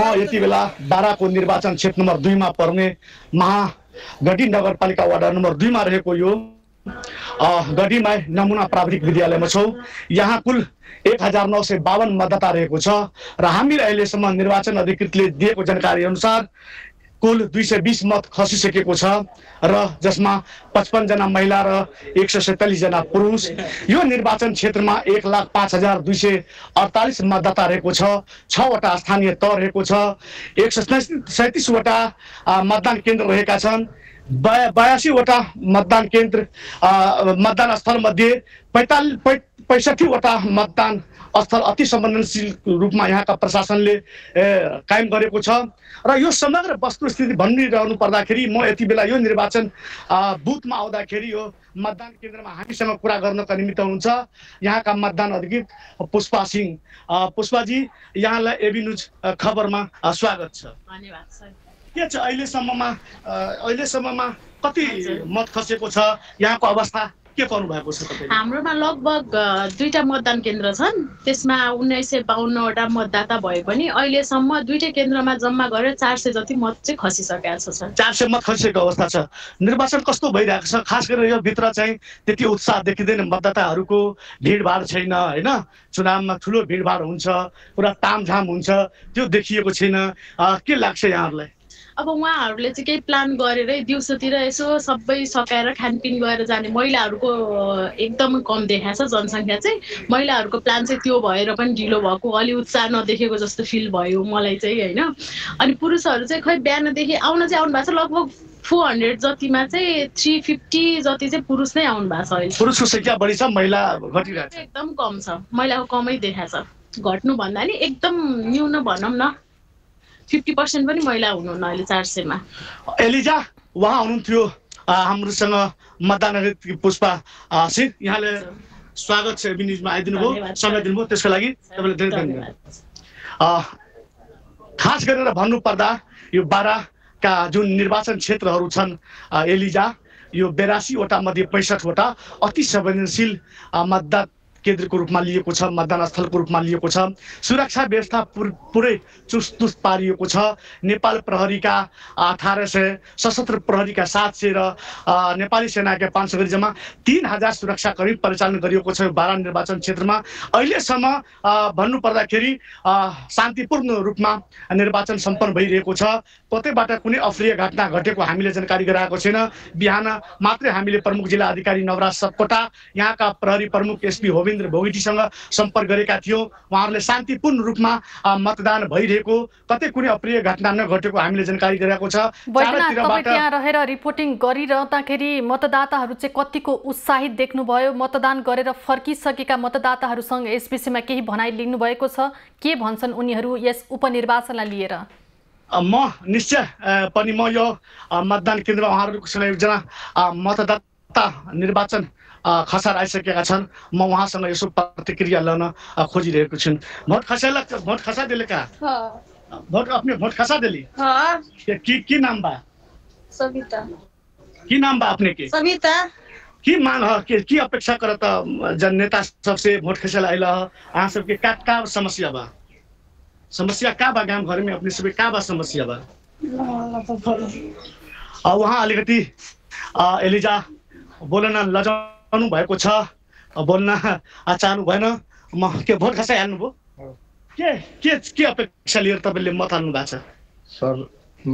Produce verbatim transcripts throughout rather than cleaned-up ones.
यति बेला बाराको निर्वाचन क्षेत्र नम्बर दुईमा पर्ने महागढी नगरपालिका वार्ड नम्बर दुईमा रहेको यो गढीमा नमुना प्राविधिक विद्यालयमा छौँ। यहाँ कुल एक हजार नौ सय बावन मतदाता रहेको छ र हामीले अहिलेसम्म निर्वाचन अधिकृतले दिएको जानकारी अनुसार कुल दुई सय बीस मत खसिसकेको छ र जसमा पचपन्न जना महिला र एक सय सैंतालीस जना पुरुष। यो निर्वाचन क्षेत्रमा एक लाख पाँच हजार दुई सय अडतालीस मतदाता रहेको छ। छवटा स्थानीय तह रहेको छ। एक सय सैंतीसवटा मतदान केन्द्र रहेका छन्। बया बयासीवटा मतदान केन्द्र मतदान स्थल मध्ये पैंतालीस पैंसठीवटा मतदान स्थल अति संवेदनशील रूपमा यहाँका प्रशासनले कायम गरेको छ र यो समग्र वस्तुस्थिति भनिरहनु पर्दाखेरि म यति बेला यो निर्वाचन बुथमा आउँदाखेरि यो मतदान केन्द्रमा हामीसँग कुरा गर्नका निमित्त हुन्छ यहाँका मतदान अधिकृत पुष्पा सिंह। पुष्पाजी, यहाँलाई एबी न्युज खबरमा स्वागत छ। धन्यवाद सर। के छ अहिलेसम्ममा अहिलेसम्ममा कति मत खसेको छ, यहाँको अवस्था के पर्नु भएको छ तपाईले? हाम्रोमा लगभग दुईटा मतदान केन्द्र छन्। त्यसमा उन्नाइस सय बाउन्नवटा मतदाता भए पनि अहिलेसम्म दुईटै केन्द्रमा जम्मा गरेर चार सय जति मत चाहिँ खसिसकेको छ सर। चार सय मत खसिएको अवस्था छ। निर्वाचन कस्तो भइरहेको छ? खास गरेर यो भित्र चाहिँ त्यति उत्साह देखिँदैन, मतदाताहरूको भिडभाड छैन होइन। चुनावमा ठुलो भिडभाड हुन्छ, पुरा तामझाम हुन्छ, त्यो देखिएको छैन। के लाग्छ यहाँहरूलाई? अब उहाँहरूले चाहिँ केही प्लान गरेरै दिउँसोतिर यसो सबै सकाएर खानपिन गरेर जाने महिलाहरूको एकदम कम देखाएको छ जनसङ्ख्या चाहिँ। महिलाहरूको प्लान चाहिँ त्यो भएर पनि ढिलो भएको, अलि उत्साह नदेखेको जस्तो फिल भयो मलाई चाहिँ होइन। अनि पुरुषहरू चाहिँ खै बिहानदेखि आउन चाहिँ आउनु भएको छ। लगभग फोर हन्ड्रेड जतिमा चाहिँ थ्री फिफ्टी जति चाहिँ पुरुष नै आउनु भएको छ अहिले। पुरुषको संख्या बढी छ, महिला घटिरहेको छ। एकदम कम छ, महिलाको कमै देखाएको छ। घट्नु भन्दा नि एकदम न्यून भनौँ न, फिफ्टी पर्सेंट पनि महिला हुनुहुन्न अहिले चार सयमा। एलिजा उहाँ हुनुहुन्थ्यो हाम्रोसँग मतदान अधिकृत पुष्पा सिंह। यहाँले स्वागत छ एबी न्युजमा आइदिनु भयो, समय दिनुभयो, त्यसको लागि तपाईँलाई धेरै धन्यवाद। खास गरेर भन्नुपर्दा यो बाह्रका जुन निर्वाचन क्षेत्रहरू छन् एलिजा, यो बेरासीवटा मध्ये पैँसठवटा अति संवेदनशील मतदान केन्द्रको रूपमा लिएको छ, मतदान स्थलको रूपमा लिएको छ। सुरक्षा व्यवस्था पुरै चुस्तुस्त पारिएको छ। नेपाल प्रहरीका अठारह सय, सशस्त्र प्रहरीका सात सय र नेपाली सेनाका पाँच सय गरी जम्मा तीन हजार सुरक्षाकर्मी परिचालन गरिएको छ बाह्र निर्वाचन क्षेत्रमा। अहिलेसम्म भन्नुपर्दाखेरि शान्तिपूर्ण रूपमा निर्वाचन सम्पन्न भइरहेको छ। कतैबाट कुनै अप्रिय घटना घटेको हामीले जानकारी गराएको छैन। बिहान मात्रै हामीले प्रमुख जिल्ला अधिकारी नवराज सपकोटा, यहाँका प्रहरी प्रमुख एसपी होविन्द्र भोगटीसँग सम्पर्क गरेका थियौँ। उहाँहरूले शान्तिपूर्ण रूपमा मतदान भइरहेको, कतै कुनै अप्रिय घटना नघटेको हामीले जानकारी गराएको छ। तपाईँ त्यहाँ रहेर रिपोर्टिङ गरिरहँदाखेरि मतदाताहरू चाहिँ कतिको उत्साहित देख्नुभयो? मतदान गरेर फर्किसकेका मतदाताहरूसँग यस विषयमा केही भनाइ लिनु भएको छ? के भन्छन् उनीहरू यस उपनिर्वाचनलाई लिएर? म निश्चय पनि म यो मतदान केन्द्रमा उहाँहरूसँग एकजना मतदाता निर्वाचन खसार आइसकेका छन्, म उहाँसँग यसो प्रतिक्रिया लिन खोजिरहेको छु। भोट खसाला भोट खसा दिले का? भोट अपने भोट खसा दिली? हाँ। की की नाम बा? सविता। की नाम बा अपने के? सविता। की मांग ह के की अपेक्षा करत जन नेता सबसे भोट खसाला आइल ह? अहाँ सबके का का समस्या बा? समस्या का बा गांव घर में अपने सबके का बा समस्या बा? वहाँ अलिकति एलिजा बोल्न लजाउनु भएको छ, बोल्न चाहनु भएन। म के भोट खसाइ हाल्नुभयो? के के के अपेक्षा लिएर तपाईँले मत हाल्नु भएको छ? सर म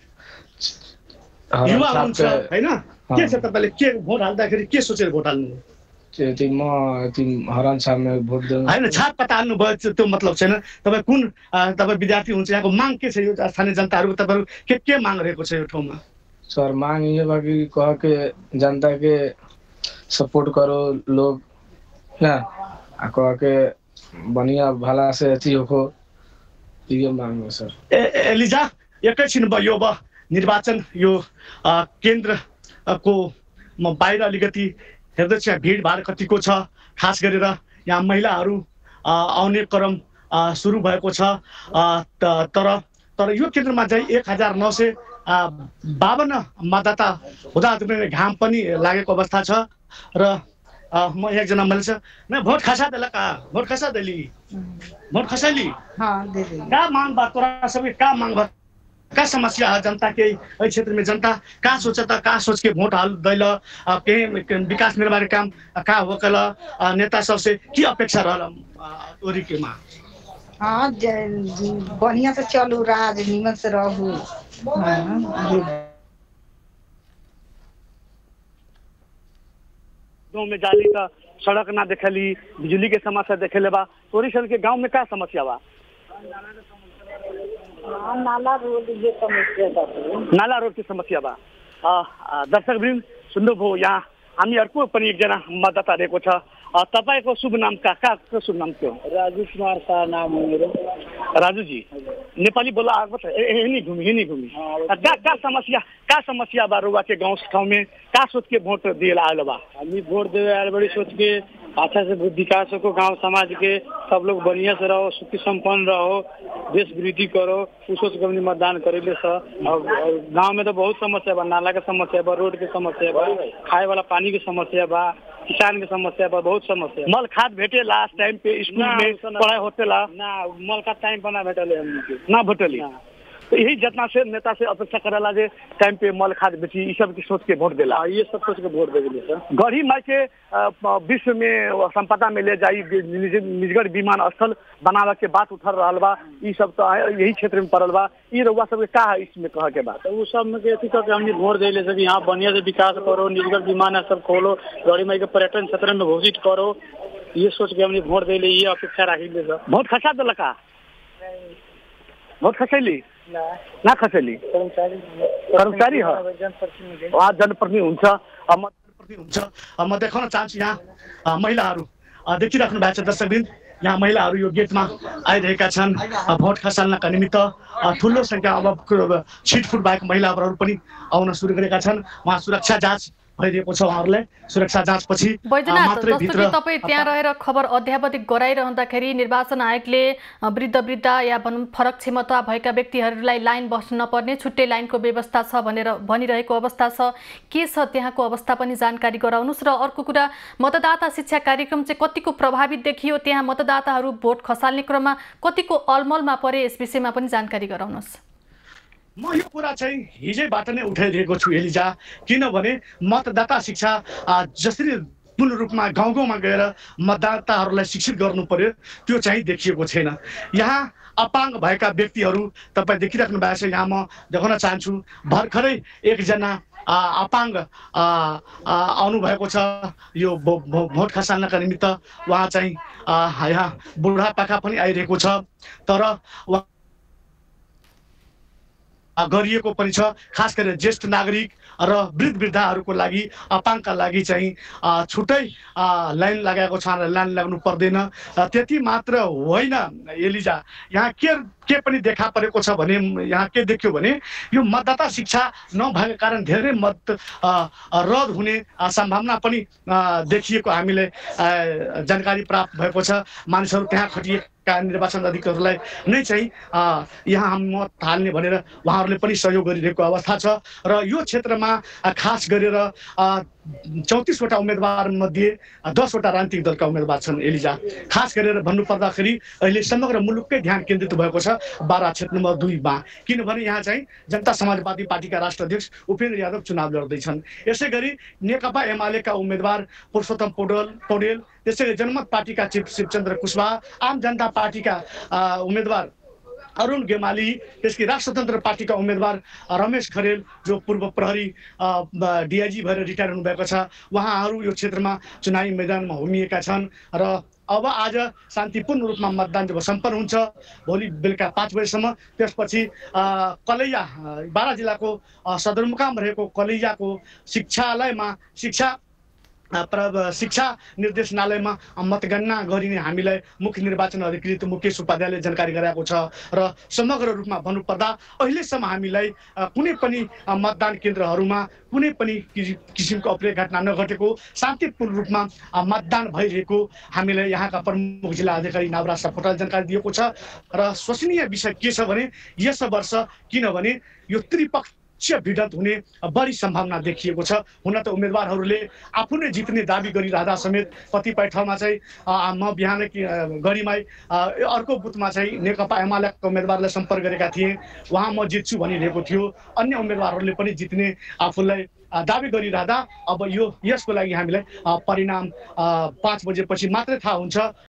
युवा हुनुहुन्छ होइन, के छ तपाईँले के भोट हाल्दाखेरि के सोचेर भोट हाल्नुभयो? त्यो म त्यो हरान साहबमा भोट दिनु होइन, छाप कता हाल्नुभयो त्यो मतलब छैन। तपाईँ कुन तपाईँ विद्यार्थी हुन्छ, यहाँको माग के छ? यो स्थानीय जनताहरूको तपाईँहरू के के माग रहेको छ यो ठाउँमा? सर मांग ये बाकी कह के जनता के सपोर्ट करो लोग ना, कह के बढ़िया भला से अथी हो, ये मांग है सर। एलिजा एकैछिन भयो अब निर्वाचन यो केन्द्र को म बाहिर अलिकति हेर्दैछु भिडभाड कतिको छ। खास गरेर यहाँ महिलाहरू आउने क्रम सुरु भएको छ। तर तर यो केन्द्रमा चाहिँ एक हजार नौ सय बावन्न मतदाता हुँदा घाम पनि लागेको अवस्था छ र म एकजना मैले छ मैं भोट खसा देला का भोट खसा देली भोट खसैली हाँ दे दे का मांग बा तोरा सब का मांग बा का समस्या है जनता के एहि क्षेत्र में जनता का सोचता का सोच के वोट हाल दैल के विकास निर्माण काम का होकल नेता सब से की अपेक्षा रहल ओरी के मां हाँ बढ़िया से चलू राज निमन से रहू गाँव में जाली का सड़क ना देखली बिजली के समस्या देखेले बा तोरी सन के गांव में का समस्या बा नाला रोड के समस्या बा नाला रोड की समस्या बा दर्शक वृन्द सुन्नु भयो यहाँ हामी अर्को पनि एकजना मतदाता रहेको छ तपाईको शुभ नाम का का शुभ नाम के हो राजू कुमार शाह नाम हो मेरो राजू जी नेपाली बोला आएको छ यही घूमी यही घूमी का का समस्या का समस्या बा रुवा के गांव ठाउँ में का सोच के वोट दिएला आलो बा हामी वोट देवे आए बड़ी सोच के अच्छा से विकास को गांव समाज के सब लोग बढ़िया से रहो सुखी संपन्न रहो देश वृद्धि करो उस सोच के मतदान करेले गांव में तो बहुत समस्या बा नाला के समस्या बा रोड के समस्या बा खाए वाला पानी के समस्या बा किसान के समस्या बा बहुत समस्या मल खाद भेटे लास्ट टाइम पे स्कूल में पढ़ाई होते ला ना मल का टाइम पर ना भेटले हमनी ना भेटली तो यही जितना से नेता से अपेक्षा करेला जे टाइम पे मल खाद बेची ये सब की सोच के वोट देला ये सब सोच के वोट देले सर गढ़ी माई के विश्व में संपदा में ले जाई निजगढ़ विमान स्थल बनावे के बात उठल रहल बा ये सब तो यही क्षेत्र में पड़ल बा ये रउआ सब के का है इसमें कह के बात वो सब में के अथी के हमनी वोट देले सब यहाँ बढ़िया से विकास करो निजगढ़ विमान सब खोलो गढ़ी माई के पर्यटन क्षेत्र में घोषित करो ये सोच के हमनी वोट देले ये अपेक्षा राखिले सर वोट खसा देलका वोट खसैली ना खसैली कर्मचारी हो वहाँ जनप्रतिनिधि हुन्छ म जनप्रतिनिधि हुन्छ म देखाउन चाहन्छु यहाँ महिलाहरू देखिराख्नु भएको छ दर्शकवृन्द यहाँ महिलाहरू यो गेटमा आइरहेका छन् भोट खसाल्नका निमित्त ठुलो सङ्ख्या अब छिटफुट भएको महिलाहरू पनि आउन सुरु गरेका छन् वहाँ सुरक्षा जाँच भइरहेको छ उहाँहरूलाई सुरक्षा जाँचपछि बैजनाथ जस्तो कि तपाईँ त्यहाँ रहेर खबर अध्यावधिक गराइरहँदाखेरि निर्वाचन आयोगले वृद्ध वृद्ध या भनौँ फरक क्षमता भएका व्यक्तिहरूलाई लाइन बस्न नपर्ने छुट्टै लाइनको व्यवस्था छ भनेर भनिरहेको अवस्था छ के छ त्यहाँको अवस्था पनि जानकारी गराउनुहोस् र अर्को कुरा मतदाता शिक्षा कार्यक्रम चाहिँ कतिको प्रभावित देखियो त्यहाँ मतदाताहरू भोट खसाल्ने क्रममा कतिको अलमलमा परे यस विषयमा पनि जानकारी गराउनुहोस् म यो कुरा चाहिँ हिजैबाट नै उठाइरहेको छु एलिजा किनभने मतदाता शिक्षा जसरी पूर्ण रूपमा गाउँ गाउँमा गएर मतदाताहरूलाई शिक्षित गर्नु पर्यो त्यो चाहिँ देखिएको छैन यहाँ अपाङ्ग भएका व्यक्तिहरू तपाईँ देखिराख्नु भएको छ यहाँ म देखाउन चाहन्छु भर्खरै एकजना अपाङ्ग आउनु भएको छ यो भोट खसाल्नका निमित्त उहाँ चाहिँ यहाँ बुढापाका पनि आइरहेको छ तर गरिएको पनि छ खास गरेर ज्येष्ठ नागरिक र वृद्ध वृद्धाहरूको लागि अपाङ्गका लागि चाहिँ छुट्टै लाइन लगाएको छ लाइन लाग्नु पर्दैन त्यति मात्र होइन एलिजा यहाँ के के पनि देखा परेको छ भने यहाँ के देख्यो भने यो मतदाता शिक्षा नभएको कारण धेरै मत रद्द हुने सम्भावना पनि देखिएको हामीले जानकारी प्राप्त भएको छ मानिसहरू त्यहाँ खटिएका निर्वाचन अधिकारीहरूलाई नै चाहिँ यहाँ हम मत हाल्ने भनेर उहाँहरूले पनि सहयोग गरिरहेको अवस्था छ र यो क्षेत्रमा खास गरेर चौतिसवटा उम्मेदवार मध्ये दसवटा राजनीतिक दलका उम्मेदवार छन् एलिजा खास गरेर भन्नुपर्दाखेरि अहिले समग्र मुलुककै ध्यान केन्द्रित भएको छ बारा क्षेत्र नम्बर दुईमा किनभने यहाँ चाहिँ जनता समाजवादी पार्टीका राष्ट्र अध्यक्ष उपेन्द्र यादव चुनाव लड्दैछन् यसै गरी नेकपा एमालेका उम्मेदवार पुरुषोत्तम पौडेल पौडेल त्यसै गरी जनमत पार्टीका चिफ शिवचन्द्र कुशवाहा आम जनता पार्टीका उम्मेदवार अरुण गेमाली त्यसकै राष्ट्र स्वतन्त्र पार्टीका उम्मेदवार रमेश खरेल जो पूर्व प्रहरी डिआइजी भएर रिटायर हुनुभएको छ उहाँहरू यो क्षेत्रमा चुनावी मैदानमा होमिएका छन् र अब आज शान्तिपूर्ण रूपमा मतदान जब सम्पन्न हुन्छ भोलि बेलुका पाँच बजेसम्म त्यसपछि कलैया बारा जिल्लाको सदरमुकाम रहेको कलैयाको शिक्षालयमा शिक्षा शिक्षा निर्देशनालयमा मतगणना गरिने हामीलाई मुख्य निर्वाचन अधिकृत मुकेश उपाध्यायले जानकारी गराएको छ र समग्र रूपमा भन्नुपर्दा अहिलेसम्म हामीलाई कुनै पनि मतदान केन्द्रहरूमा कुनै पनि किसिमको अप्रिय घटना नघटेको शान्तिपूर्ण रूपमा मतदान भइरहेको हामीलाई यहाँका प्रमुख जिल्ला अधिकारी नवराज सापकोटाले जानकारी दिएको छ र शोचनीय विषय के छ भने यस वर्ष किनभने यो त्रिपक्ष उच्च भिडन्त हुने बढी सम्भावना देखिएको छ। हुन त उम्मेदवारहरूले आफू नै जित्ने दाबी गरिरहँदा समेत कतिपय ठाउँमा चाहिँ म बिहान गढीमै अर्को बुथमा चाहिँ नेकपा एमालेका उम्मेदवारलाई सम्पर्क गरेका थिए, उहाँ म जित्छु भनिरहेको थियो। अन्य उम्मेदवारहरूले पनि जित्ने आफूलाई दाबी गरिरहँदा अब यो यसको लागि हामीलाई परिणाम पाँच बजेपछि मात्रै थाहा हुन्छ।